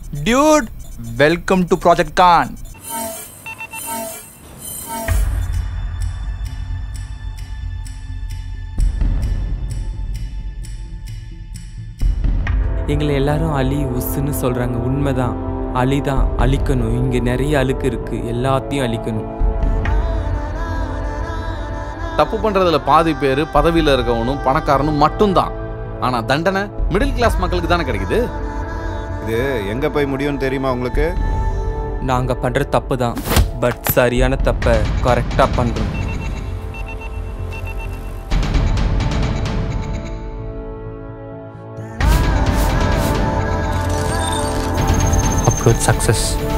Dude, welcome to Project Khan. எங்களை எல்லாரும் அலி உஸ்ன்னு சொல்றாங்க. உண்மைதான், அலி தான் அழிக்கணும். இங்க நிறைய அழுக்கு இருக்கு, எல்லாத்தையும் அழிக்கணும். தப்பு பண்றதுல பாதி பேர் பதவியில இருக்கவனும் பணக்காரனும் மட்டும்தான். ஆனா தண்டனை மிடில் கிளாஸ் மக்களுக்கு தானே கிடைக்குது. இது எங்க போய் முடியும்னு தெரியுமா உங்களுக்கு? நாங்க பண்ற தப்பு தான், பட் சரியான தப்பை கரெக்டா பண்றோம். Upload success.